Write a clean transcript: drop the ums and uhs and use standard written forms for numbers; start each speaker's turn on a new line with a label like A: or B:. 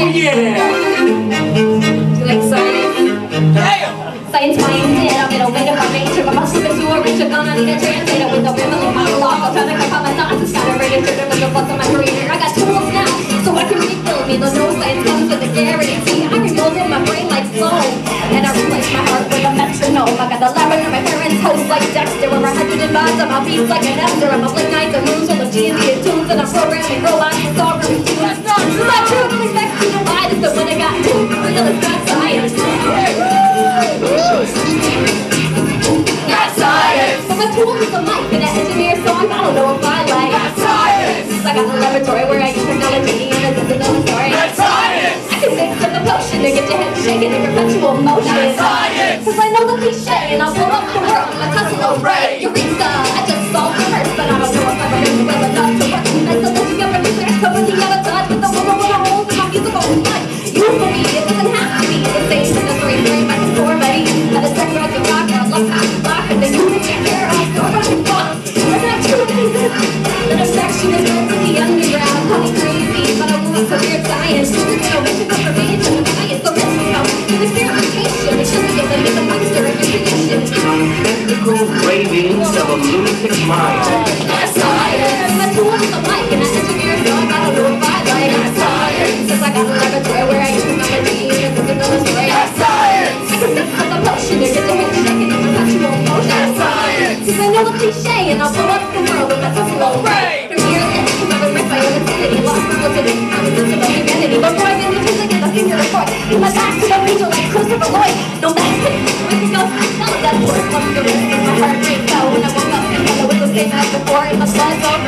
A: yeah!
B: You like science?
A: Damn!
B: Science minded, I'm in a way of nature. My muscles are too rich, I'm gonna need a translator with the rhythm of my block. I'll try to cut my thoughts and scatter radio trigger with the buzz of my career. I got tools now, so I can refill me. The no science comes with the guarantee. I rebuild in my brain like flow, and I replace my heart with a metronome. I got the labyrinth of my parents' host like Dexter, where 100 bars on my beats like an Esther. I'm a blink nights and moves full of G&D and tunes, and I'm programming robots and song rooms. That's not true, don't expect me to buy this, but when I got two, real is not science.
A: That's science!
B: But my tool is a mic and an engineer, so I don't know if I like.
A: That's science!
B: I got a laboratory where I use technology and this is another story.
A: That's science!
B: I can mix up the potion to get your head shaking in perpetual motion.
A: That's science!
B: Cause I know the cliche and I'll blow up the world with my Tesla ray. Eureka! I just solved the first, but I don't know if I'm really well enough to work. I still let you get research, cover the other side with the woman with a hole in my musical life. You for me, it doesn't have to be the same in the three-frame like a store buddy. And the sex rods and rock, or love half block, and then you make your hair off, store buddy fuck. There's not two pieces. The infection is meant to the underground. Call me crazy, but I want some weird science. Innovation comes from age and science. So let's go with experimentation. It should be able to make a monster of your creation.
C: Mystical cravings of a lunatic mind.
B: That's science. My tool is a mic and an engineer, so I don't know if I like. That's science. Cause I got a laboratory where I use technology and this is another story.
A: That's science!
B: I can mix up the potion to get your head shaking in perpetual motion.
A: That's science!
B: Cause I know the cliche and I'll blow up the world with my Tesla ray. From here to there, I was my own infinity, lost my lucidity, I'm a system of humanity. Before I get the truth, I get the finger of course. Put my back to the angel like Christopher Lloyd. No matter where you go, I know that work. Love your wrist, my heart rate fell when I woke up and the windows came out before in my blood zone.